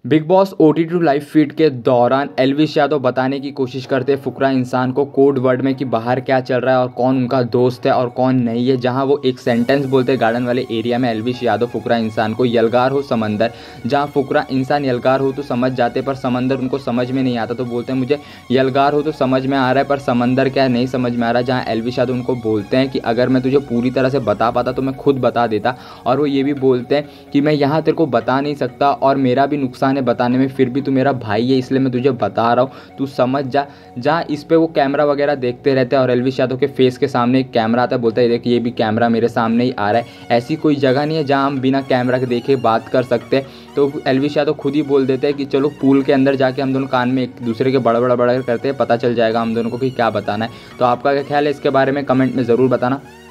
Big Boss OTT live feed के दौरान एल्विश यादव बताने की कोशिश करते हैं फुकरा इंसान को कोड वर्ड में कि बाहर क्या चल रहा है और कौन उनका दोस्त है और कौन नहीं है। जहां वो एक सेंटेंस बोलते हैं गार्डन वाले एरिया में एल्विश यादव फुकरा इंसान को, यलगार हो समंदर। जहां फुकरा इंसान यलगार हो तो समझ जाते पर समंदर उनको समझ में नहीं आता, तो बोलते हैं मुझे यलगार हो तो समझ में आ रहा है पर समंदर क्या है नहीं समझ में आ रहा। जहाँ एल्विश यादव उनको बोलते हैं कि अगर मैं तुझे पूरी तरह से बता पाता तो मैं खुद बता देता, और वो ये भी बोलते हैं कि मैं यहाँ तेरे को बता नहीं सकता और मेरा भी नुकसान है बताने में, फिर भी तू मेरा भाई है इसलिए मैं तुझे बता रहा हूँ, तू समझ जा। जहाँ इस पे वो कैमरा वगैरह देखते रहते हैं और एल्विश यादव के फेस के सामने एक कैमरा आता है, बोलता है देख ये भी कैमरा मेरे सामने ही आ रहा है, ऐसी कोई जगह नहीं है जहाँ हम बिना कैमरा के देखे बात कर सकते हैं। तो एल्विश यादव खुद ही बोल देते हैं कि चलो पूल के अंदर जाके हम दोनों कान में एक दूसरे के बड़ा बड़ा करते हैं, पता चल जाएगा हम दोनों को कि क्या बताना है। तो आपका क्या ख्याल है इसके बारे में, कमेंट में ज़रूर बताना।